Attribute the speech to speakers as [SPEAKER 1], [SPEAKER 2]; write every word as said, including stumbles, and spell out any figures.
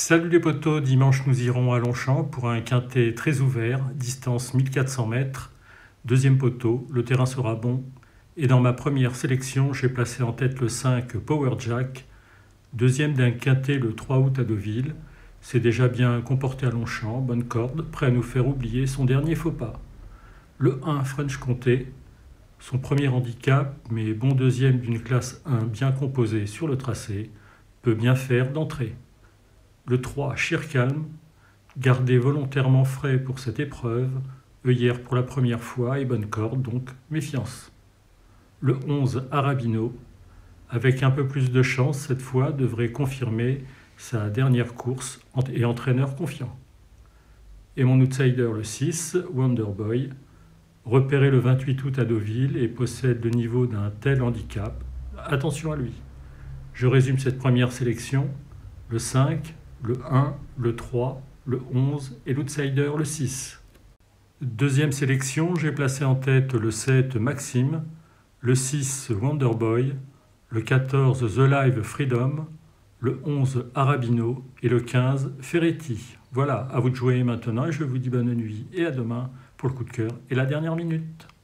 [SPEAKER 1] Salut les potos, dimanche nous irons à Longchamp pour un quintet très ouvert, distance mille quatre cents mètres. Deuxième poteau, le terrain sera bon. Et dans ma première sélection, j'ai placé en tête le cinq Power Jack. Deuxième d'un quintet le trois août à Deauville. C'est déjà bien comporté à Longchamp, bonne corde, prêt à nous faire oublier son dernier faux pas. Le un French Comté, son premier handicap, mais bon deuxième d'une classe un bien composée sur le tracé, peut bien faire d'entrée. Le trois Sheer-Calm, gardé volontairement frais pour cette épreuve, œillère pour la première fois et bonne corde, donc méfiance. Le onze Arabino, avec un peu plus de chance cette fois, devrait confirmer sa dernière course et entraîneur confiant. Et mon outsider le six, Wonderboy, repéré le vingt-huit août à Deauville et possède le niveau d'un tel handicap. Attention à lui. Je résume cette première sélection, le cinq, le un, le trois, le onze et l'outsider le six. Deuxième sélection, j'ai placé en tête le sept Maxime, le six Wonderboy, le quatorze The Live Freedom, le onze Arabino et le quinze Ferretti. Voilà, à vous de jouer maintenant et je vous dis bonne nuit et à demain pour le coup de cœur et la dernière minute.